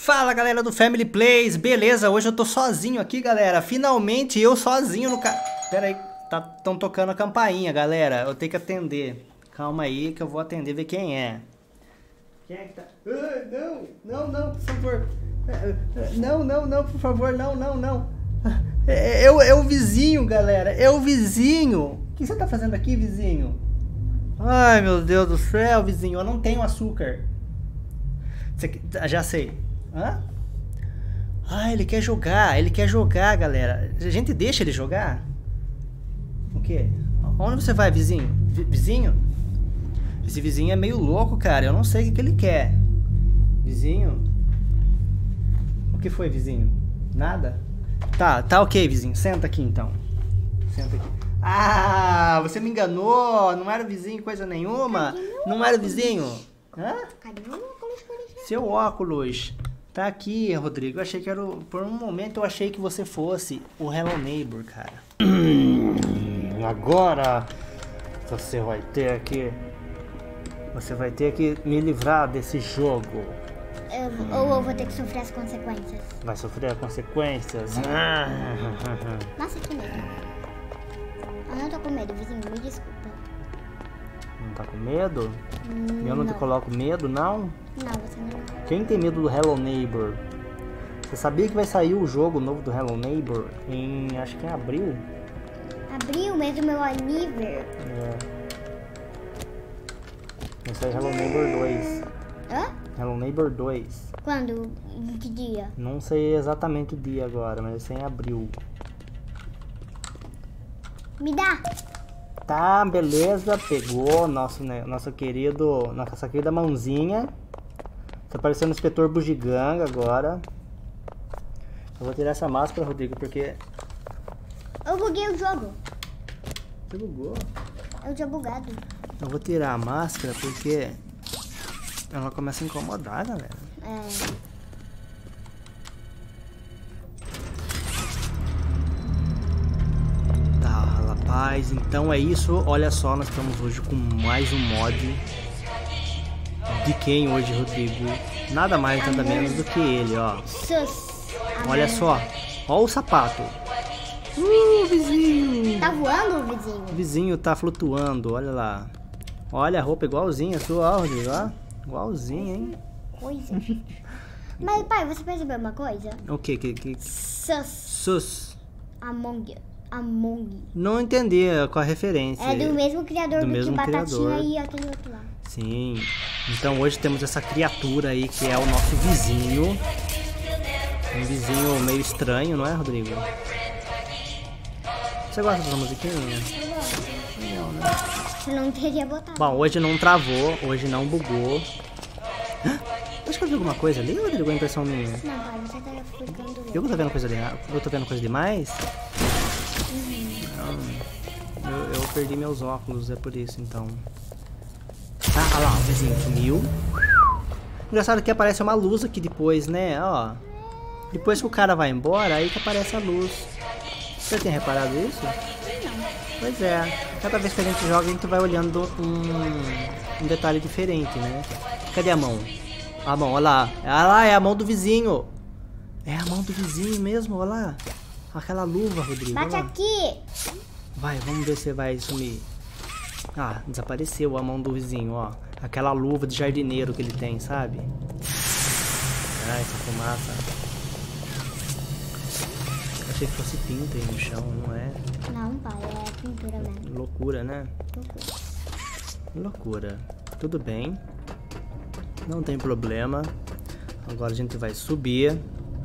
Fala galera do Family Plays, beleza? Hoje eu tô sozinho aqui, galera. Finalmente eu sozinho no ca... Pera aí, tão tocando a campainha, galera. Eu tenho que atender. Calma aí que eu vou atender, ver quem é. Quem é que tá... Não, por favor. Não, por favor, não. É o vizinho, galera. É o vizinho. O que você tá fazendo aqui, vizinho? Ai, meu Deus do céu, vizinho. Eu não tenho açúcar. Já sei. Hã? Ah, ele quer jogar, galera. A gente deixa ele jogar? O quê? Onde você vai, vizinho? Vizinho? Esse vizinho é meio louco, cara. Eu não sei o que ele quer. Vizinho? O que foi, vizinho? Nada? Tá ok, vizinho. Senta aqui, então. Senta aqui. Ah, você me enganou. Não era vizinho coisa nenhuma. Não era vizinho. Hã? Cadê o óculos? Seu óculos. Tá aqui, Rodrigo. Eu achei que era por um momento eu achei que você fosse o Hello Neighbor, cara. Agora você vai ter que me livrar desse jogo. Ou eu vou ter que sofrer as consequências. Vai sofrer as consequências. Nossa, que medo. Eu não tô com medo, vizinho. Me desculpa. Não tá com medo? Eu não te coloco medo, não? Não, você não. Quem tem medo do Hello Neighbor? Você sabia que vai sair o jogo novo do Hello Neighbor em, acho que em abril? Abril, mês do meu aniversário. Vai sair Hello Neighbor 2. Hã? Hello Neighbor 2. Quando? Em que dia? Não sei exatamente o dia agora, mas vai ser em abril. Me dá. Tá, beleza. Pegou nossa querida mãozinha. Tá parecendo o inspetor bugiganga agora. Eu vou tirar essa máscara, Rodrigo, porque... Eu buguei o jogo. Você bugou? Eu tinha bugado. Eu vou tirar a máscara porque ela começa a incomodar, galera. Tá, rapaz, então é isso. Olha só, nós estamos hoje com mais um mod. De quem hoje, Rodrigo? Nada mais, nada menos do que ele, ó. Olha só, ó o sapato. Vizinho. Tá voando o vizinho? O vizinho tá flutuando, olha lá. Olha a roupa igualzinha a sua, ó, Rodrigo, ó. Igualzinha, hein? Coisa. Mas, pai, você percebeu uma coisa? O que? Sus. Among. Não entendi qual a referência. É do mesmo criador do mesmo que Batatinha criador. e aquele outro lá. Sim. Então hoje temos essa criatura aí que é o nosso vizinho. Um vizinho meio estranho, não é, Rodrigo? Você gosta dessa musiquinha? Não, né? Você não teria botado. Bom, hoje não travou, hoje não bugou. Acho que eu vi alguma coisa ali, Rodrigo? A impressão minha. Não, pai, você tá ficando louco. Eu tô vendo coisa ali? Eu tô vendo coisa demais? Não. Eu perdi meus óculos, é por isso então. Ah, olha lá, o vizinho sumiu. Engraçado que aparece uma luz aqui depois, né? Ó. Depois que o cara vai embora, aí que aparece a luz. Você tem reparado isso? Não. Pois é. Cada vez que a gente joga, a gente vai olhando um detalhe diferente, né? Cadê a mão? A mão, olha lá. Olha lá, é a mão do vizinho. É a mão do vizinho mesmo, olha lá. Aquela luva, Rodrigo. Bate aqui. Vai, vamos ver se vai sumir. Ah, desapareceu a mão do vizinho, ó. Aquela luva de jardineiro que ele tem, sabe? Ah, essa fumaça. Achei que fosse pinta aí no chão, não é? Não, pai, é pintura mesmo. Loucura, né? Loucura. Tudo bem. Não tem problema. Agora a gente vai subir.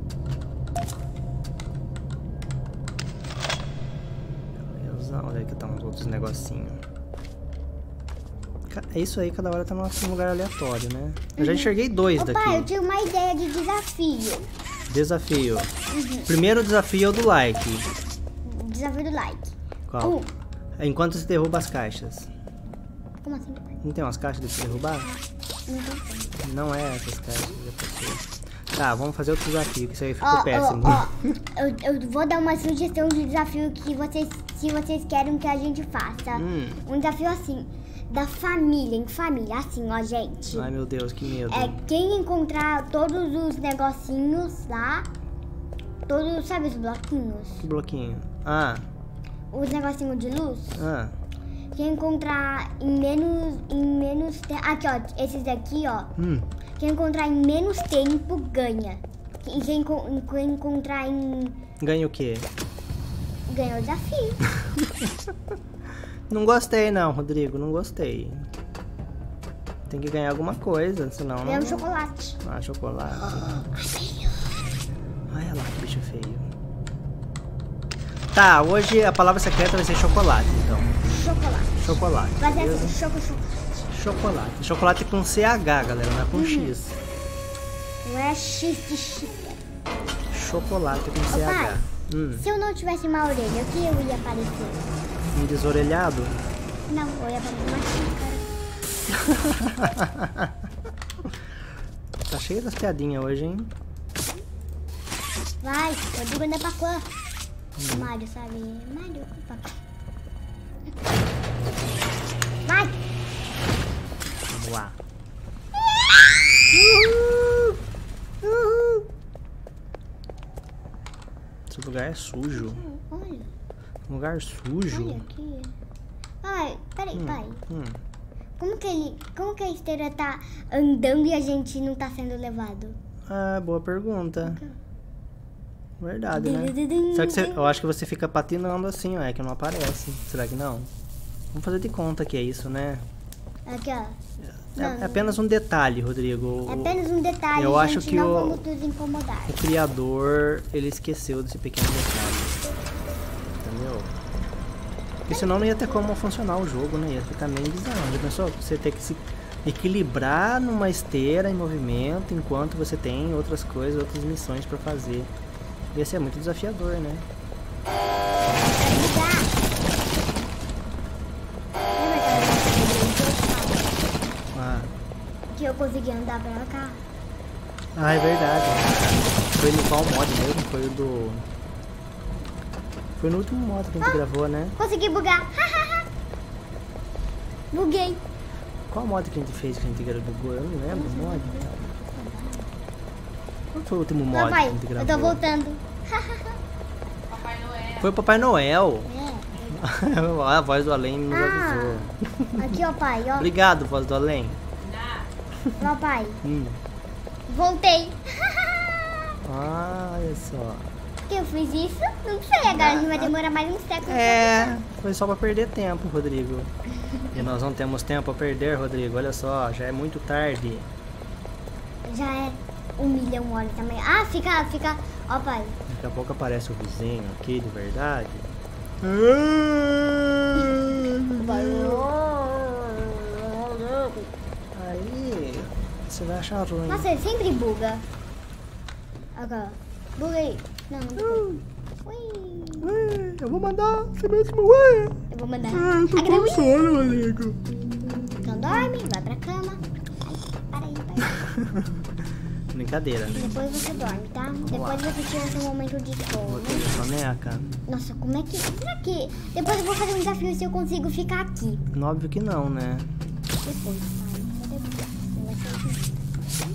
Beleza, olha aqui tá uns outros negocinhos. É isso aí, cada hora tá num lugar aleatório, né? Eu já enxerguei dois daqui. Pai, eu tinha uma ideia de desafio. Desafio. Primeiro desafio é o do like. Desafio do like. Qual? Enquanto você derruba as caixas. Como assim, pai? Não tem umas caixas de você derrubar? Não tô entendendo. Não é essas caixas. Tá, vamos fazer outro desafio, que isso aí ficou péssimo. Eu vou dar uma sugestão de desafio que se vocês querem que a gente faça. Um desafio assim. da família, em família. Assim, ó, gente. Ai, meu Deus, que medo. Quem encontrar todos os negocinhos lá, todos, sabe os bloquinhos? Que bloquinho? Ah, Os negocinhos de luz. ah. Quem encontrar em menos tempo. Aqui, ó, esses daqui, ó. Quem encontrar em menos tempo ganha. E quem encontrar em. Ganha o quê? Ganha o desafio. Não gostei não, Rodrigo, não gostei. Tem que ganhar alguma coisa, senão Ganha um não... chocolate. Ah, chocolate. Olha lá que bicho feio. Tá, hoje a palavra secreta vai ser chocolate, então. Chocolate. Chocolate. Vai ser beleza? assim, chocolate. Chocolate. Chocolate com CH, galera, não é com X. Não é X de X. Chocolate com pai. CH. Se eu não tivesse uma orelha, o que eu ia parecer? Um desorelhado? Não, eu ia parecer uma xícara. Tá cheio das piadinhas hoje, hein? Vai, eu digo andar pra clã. Mário, sabe? Mário, papai. Vai! Vamos lá. Esse lugar é sujo. Olha, Um lugar sujo. olha aqui. Ai, peraí, pai. Hum. Como que a esteira tá andando e a gente não tá sendo levado? Ah, boa pergunta. Verdade, né? Será que eu acho que você fica patinando assim, ó, é que não aparece. Será que não? Vamos fazer de conta que é isso, né? Aqui, ó. É apenas um detalhe, Rodrigo. É apenas um detalhe, eu acho gente, que não o- vamos nos incomodar. O criador, ele esqueceu desse pequeno detalhe. Entendeu? Porque senão não ia ter como funcionar o jogo, né? Ia ficar meio bizarro. Já pensou? Você ter que se equilibrar numa esteira em movimento enquanto você tem outras coisas, outras missões pra fazer. Ia ser muito desafiador, né? Ah, Que eu consegui andar pra cá. ah, é verdade. Foi no qual mod mesmo? Foi o do... Foi no último mod que a gente gravou, né? Consegui bugar. Buguei. Qual mod que a gente fez que a gente gravou? Eu não lembro o mod. Qual foi o último mod Papai, que a gente eu gravou? tô voltando. Foi o Papai Noel. É. A voz do além nos avisou. Aqui, ó, pai, ó. Obrigado, voz do além. Ó, pai. Voltei. Ah, olha só. Por que eu fiz isso? Não sei, agora a gente vai demorar mais um século. É, foi só pra perder tempo, Rodrigo. E nós não temos tempo a perder, Rodrigo. Olha só, já é muito tarde. Já é 1 milhão de horas também. Ah, fica. Ó, pai. Daqui a pouco aparece o vizinho aqui, de verdade. Aí, você vai achar ruim. Nossa, ele sempre buga. Agora, buguei. Não, não buguei. Ui. Eu vou mandar você mesmo, ué. Eu vou mandar. Eu tô Agora, com ui. sono, Rodrigo. Então dorme, vai pra cama. Ai, para aí, pai. Brincadeira, né? Depois você dorme, tá? Depois você tira seu momento de sono. Botei na soneca. Nossa, como é que... Será que... Depois eu vou fazer um desafio se eu consigo ficar aqui. Óbvio que não, né? Depois, pai. Só depois. Vai ser assim.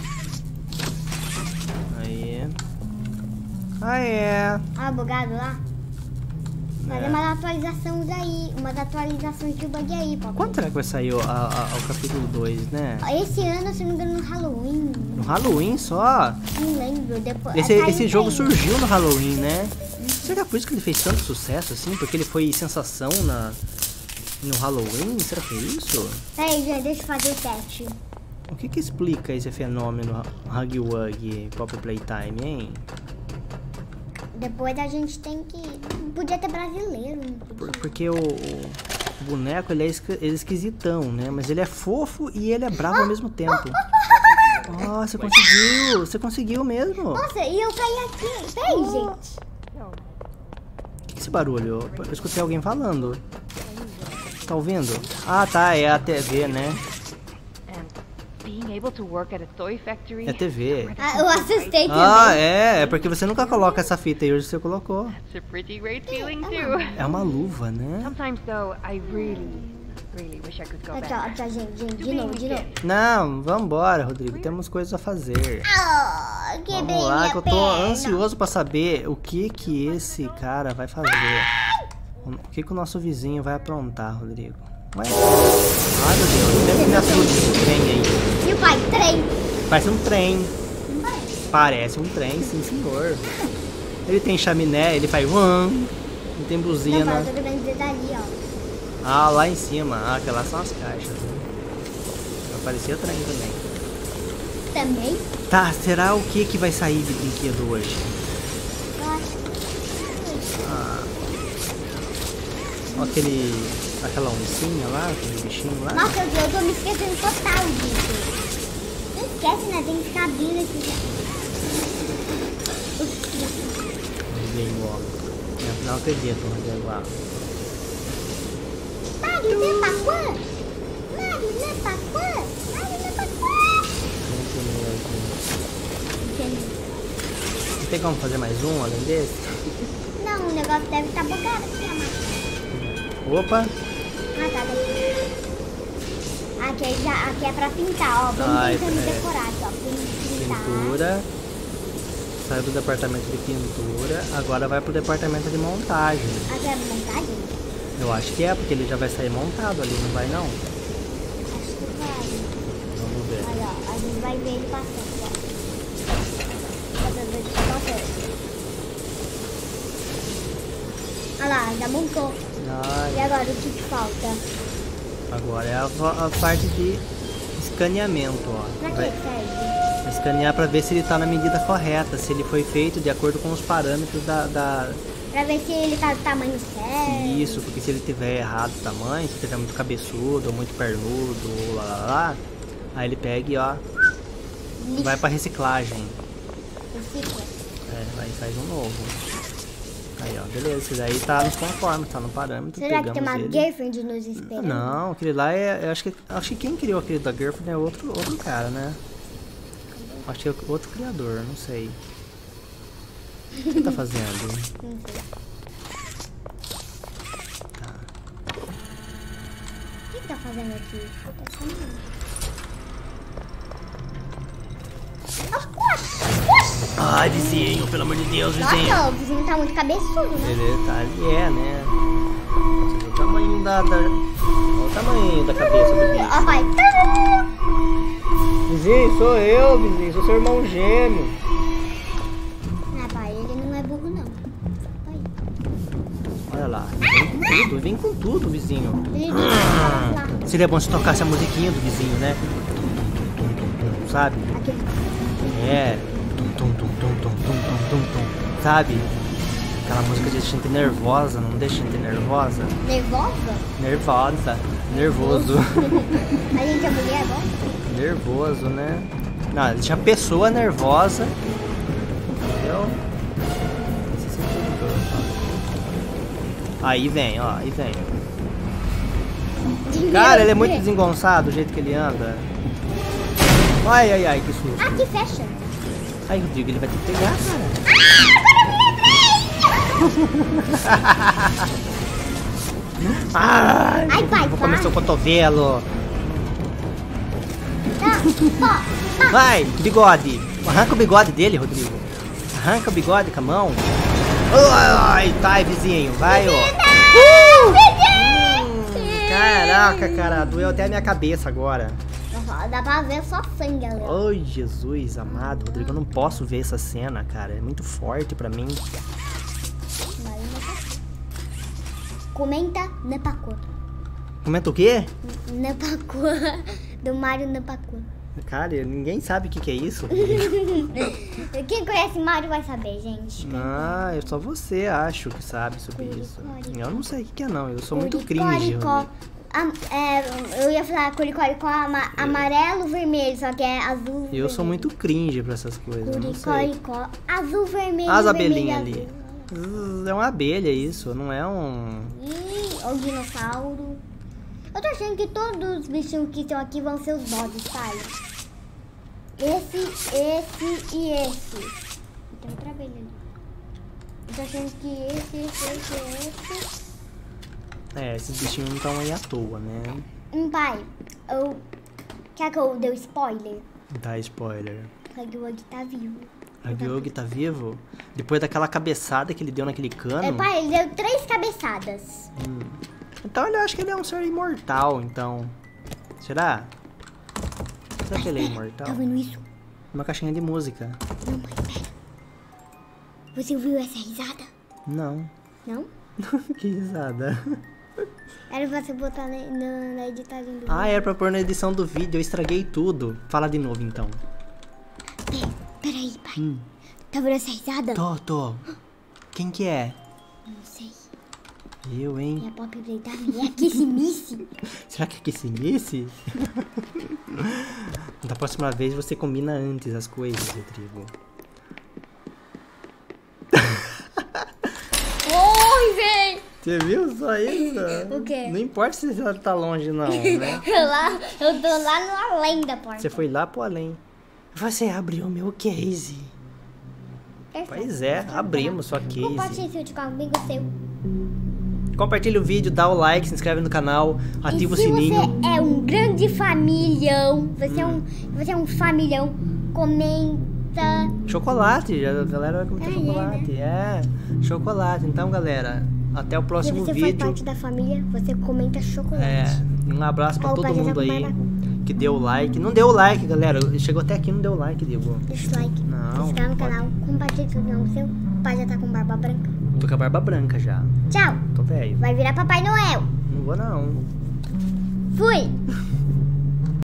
Aí. Ah, é. Ah, bugado lá? Fazer umas atualizações aí. Umas atualizações de bug aí, papai. Quando será que vai sair o capítulo 2, né? Esse ano, se não me engano, no Halloween. No Halloween só? Não lembro. Depois, Esse jogo surgiu no Halloween, né? Será que é por isso que ele fez tanto sucesso assim? Porque ele foi sensação no Halloween? Será que é isso? Peraí, gente, deixa eu fazer o teste. O que explica esse fenômeno Huggy Wuggy Pop Playtime, hein? Depois a gente tem que... Podia ter brasileiro, não podia? Porque o boneco, ele é esquisitão, né? Mas ele é fofo e ele é bravo ao mesmo tempo. Oh, você conseguiu! Você conseguiu mesmo! Nossa, e eu caí aqui. Peraí, gente. O que é esse barulho? Eu escutei alguém falando. Tá ouvindo? Ah, tá. É a TV, né? Being able to work at a toy factory. É a TV. Ah, eu assustei também. Ah, é. É porque você nunca coloca essa fita e hoje você colocou. It's a pretty great feeling too. É uma luva, né? Sometimes though, I really Really wish I could go Aqui, back. ó, gente, de novo. Não, vambora, Rodrigo. Temos coisas a fazer. Oh, quebrei Vamos lá, minha que eu tô perna. ansioso pra saber o que esse cara vai fazer. O que o nosso vizinho vai aprontar, Rodrigo. Ué? Ai, meu Deus, deve me assustar. Trem aí. E o pai, trem. Parece um trem. Parece um trem, sim, senhor. Ele tem chaminé, ele faz... Ele tem Não, buzina. pai, eu tô querendo dizer dali, ó. Ah, lá em cima. Ah, aquelas são as caixas. Parecia trem também. Também? Tá, será o que vai sair de brinquedo hoje? Eu acho Ó, aquela oncinha lá, aquele bichinho lá. Nossa, eu tô me esquecendo total disso. Não esquece, né? Tem que ficar abrindo aqui. Veio logo. Não acredito, Rodrigo. Mario, né, Paquã? Mario, né, Paquã? Não tem como fazer mais um além desse? Não, o negócio deve estar bugado aqui, amado. Opa! Ah, tá daqui. Aqui é pra pintar, ó. Vamos tentando decorar aqui, ó. Pintar. Pintura. Saiu do departamento de pintura. Agora vai pro departamento de montagem. Aqui é montagem? Eu acho que é, porque ele já vai sair montado ali, não vai não? Acho que vai. Vamos ver. Aí, ó. A gente vai ver ele passando, ó. Olha lá, já montou. Ai, E agora, o que falta? agora é a parte de escaneamento, ó. Pra que Vai serve? escanear pra ver se ele tá na medida correta, se ele foi feito de acordo com os parâmetros da... Pra ver se ele tá do tamanho certo. Isso, porque se ele tiver errado o tamanho, se tiver muito cabeçudo, ou muito pernudo, ou lá, aí ele pega e ó, Lixo. vai pra reciclagem. Recicla. É, vai e faz um novo. Aí ó, beleza, esse daí tá nos conformes, tá no parâmetro, Será que tem pegamos uma ele. girlfriend nos esperando? Não, aquele lá é, eu acho que quem criou aquele da girlfriend é outro cara, né? Acho que é outro criador, não sei. O que você tá fazendo? Não sei. Tá. O que tá fazendo aqui? Ai, vizinho, pelo amor de Deus, vizinho. Nossa, o vizinho tá muito cabeçudo, né? Ele tá ali, né? Você vê o tamanho olha o tamanho da cabeça do bicho. Ó, pai. Vizinho, sou eu, vizinho, sou seu irmão gêmeo. Ah, pai, ele não é burro, não. Pai. Olha lá, vem com tudo, vizinho. Ele disse que tava lá. Seria bom se tocasse a musiquinha do vizinho, né? Sabe? Aquele... É. Sabe? Aquela música de gente nervosa, não deixa a gente nervosa. Nervosa? Nervosa. Nervoso. A gente é mulher agora? Nervoso, né? Não, deixa a pessoa nervosa. Entendeu? Esse sentido. Aí vem, ó, aí vem. Cara, ele é muito desengonçado o jeito que ele anda. Ai, ai, ai, que susto. Aqui fecha. Ai, Rodrigo, ele vai ter que pegar, cara. Ai, Ai, pai, vou comer vai. seu cotovelo. Tá, Vai, bigode. Arranca o bigode dele, Rodrigo. Arranca o bigode com a mão. Ai, tá, vizinho. Vai, ó. Caraca, cara. Doeu até a minha cabeça agora. dá pra ver só sangue ali. Ai, Jesus amado. Rodrigo, eu não posso ver essa cena, cara. É muito forte pra mim. Comenta Nepacô. Comenta o quê? Nepacô. Do Mario Nepacô. Cara, ninguém sabe o que é isso. Quem conhece Mario vai saber, gente. Ah, só você acho que sabe sobre isso. Eu não sei o que é não, eu sou muito cringe. Curicoricó. Eu ia falar Curicoricó amarelo, vermelho, só que é azul. Eu sou muito cringe pra essas coisas, eu não sei. Curicoricó, azul, vermelho, As vermelho, abelhinhas ali. azul. É uma abelha isso, não é um... Ih, o dinossauro. Eu tô achando que todos os bichinhos que estão aqui vão ser os bosses, pai. Esse e esse. Tem outra abelha ali. Eu tô achando que esse. É, esses bichinhos não estão aí à toa, né? Pai, quer que eu dê spoiler? Dá spoiler. O Huggy tá vivo. Huggy tá vivo? Depois daquela cabeçada que ele deu naquele cano? Pai, ele deu 3 cabeçadas. Então eu acho que ele é um ser imortal, então. Será? Será que ele é imortal? Tá vendo isso? Uma caixinha de música. Não, pai, pera. Você ouviu essa risada? Não. Não? Que risada. Era pra você botar na editagem do vídeo. Ah, era pra pôr na edição do vídeo, eu estraguei tudo. Fala de novo, então. Peraí, pai. Tá vendo essa risada? Tô. Quem que é? Não sei. Eu, hein? Minha Pop Playtime é Kissimice. Será que é Kissimice? Da próxima vez você combina antes as coisas, Rodrigo. Oi, véi! Você viu só isso? O quê? Não importa se você tá longe, não, né? Eu tô lá no além da porta. Você foi lá pro além. Você abriu o meu case. Pois é, abrimos sua case. Compartilhe seu de comigo, seu. Compartilha o vídeo, dá o like, se inscreve no canal, ativa o sininho. Se você é um grande familhão, você é um familhão, comenta. Chocolate, a galera vai comentar chocolate. É, chocolate. Então, galera, até o próximo Se você vídeo. faz parte da família, você comenta chocolate. É, um abraço pra Ó, o todo pai já tá mundo com aí barba. que deu o like. Não deu o like, galera. Chegou até aqui, não deu o like, Diego. Deixa o like, Não, se inscreve no pode. canal, compartilha tudo no seu. O pai já tá com barba branca. Tô com a barba branca já. Tchau! Tô velho. Vai virar Papai Noel. Não vou não. Fui!